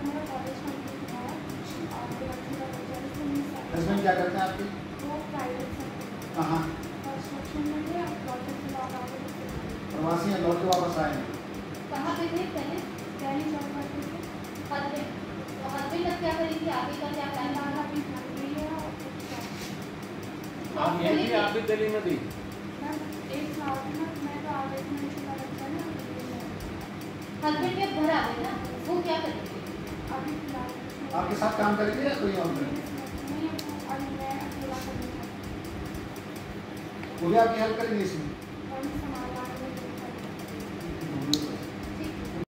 मेरा college complete हुआ है और हस्बैंड क्या करते हैं आपके? वो प्राइवेट सेक्टर कहाँ? कंस्ट्रक्शन में थे, अब लौटे से लौट आ गए। प्रवासी हैं, लौट के वापस आए हैं। कहाँ पे थे पहले? पहली जॉब करते थे। हस्बैंड तो हस्बैंड अब क्या करेंगे, आगे का क्या प्लान? फिलहाल अभी घर पे ही है और कुछ आप ये भी आप भी दिल्ली में थी? मैं एक साल में मैं तो आ गई थी, मुझे छोटा बच्चा है ना। हस्बैंड के घर आ गए ना, वो क्या करेंगे? अभी फिलहाल आपके साथ काम करेंगे या कोई और करेंगे? नहीं, और मैं अकेला करने का वो भी आपकी हेल्प करेंगे इसमें? और संभाल